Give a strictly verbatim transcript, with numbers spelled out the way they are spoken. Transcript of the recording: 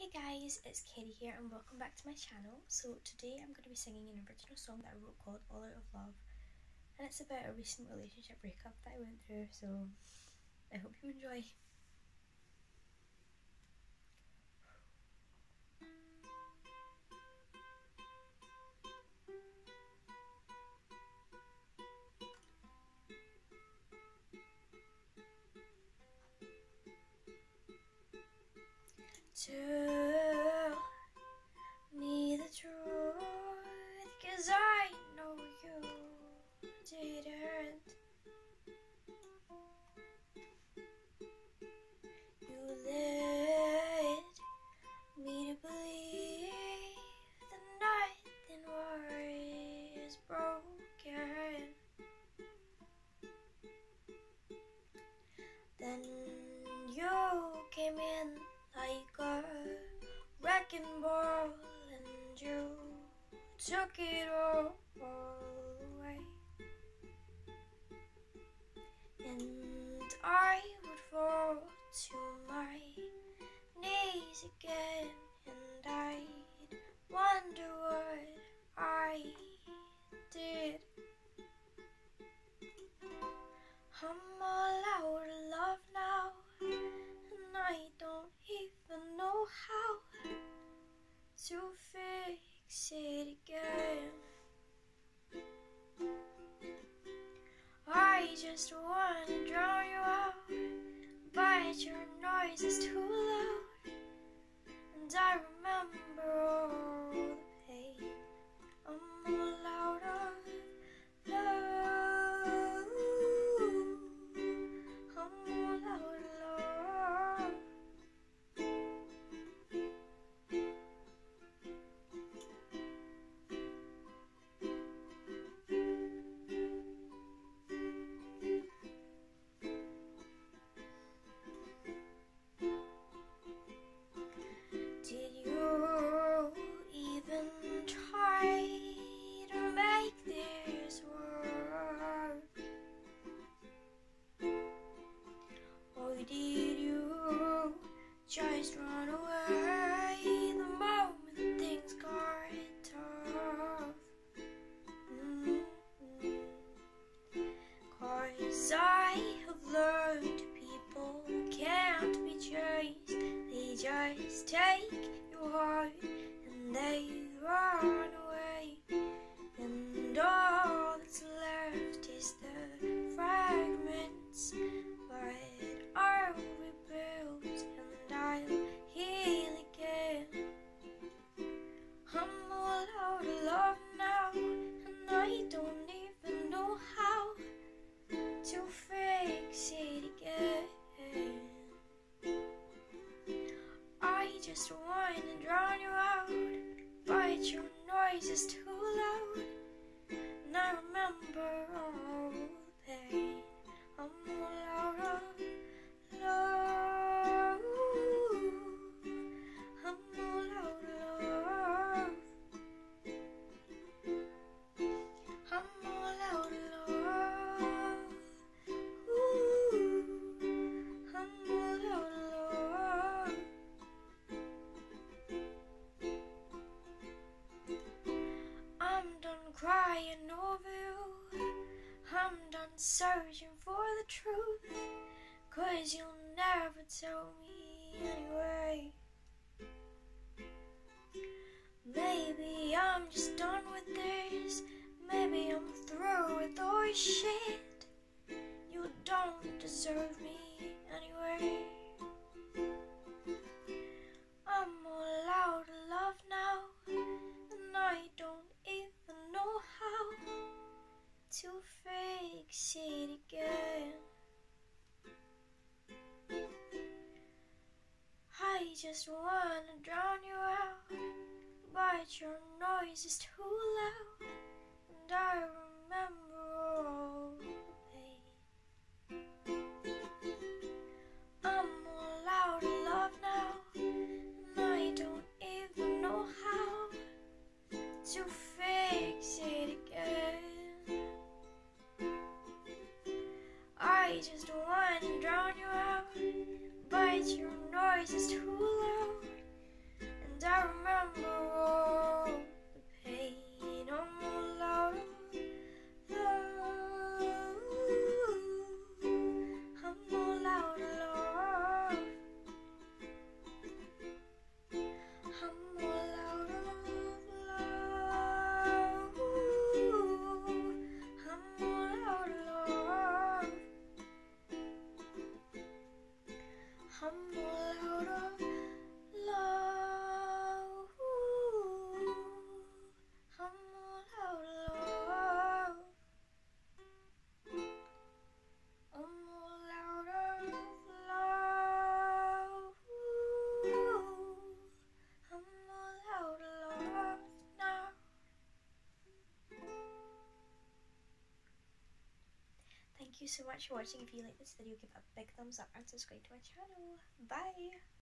guys, it's Katie here and welcome back to my channel. So today I'm going to be singing an original song that I wrote called All Out of Love, and it's about a recent relationship breakup that I went through, so I hope you enjoy. Tell me the truth, 'cause I know you didn't. You led me to believe that nothing was broken. Then you came in like a wrecking ball and you took it all away, and I would fall to my knees again, and I'd wonder what I did. I'm all out of love now, and I don't even know how to fix it again. I just wanna drown you out, but your noise is too loud, and I remember all the pain. I'm all out of love. I'm all out of love. Did you even try to make this work? Or did you just run away the moment things got tough? Mm-hmm. 'Cause I have learned people can't be chased. They just take your heart and they run away, and all that's left is the fragments. But I'll rebuild and I'll heal again. I'm all out of love now, and I don't even know how to fix it again. I just wanna drown you out, but your noise is too loud, and I remember all the pain. I'm all out of love. I'm all out of love. I'm all out of love. Ooh, I'm all out of love. I'm done crying over you. I'm done searching for the truth, 'cause you'll never tell me anyway. Maybe I'm just done with this. Maybe I'm through with all your shit. You don't deserve me anyway. I'm all out of love now, and I don't even know how to fix it again. I just wanna drown you out, but your noise is too loud, and I remember all the pain. I'm all out of love now, and I don't even know how to fix it again. I just wanna drown you out, but your noise is too loud, thank you so much for watching. If you like this video, give it a big thumbs up and subscribe to my channel. Bye!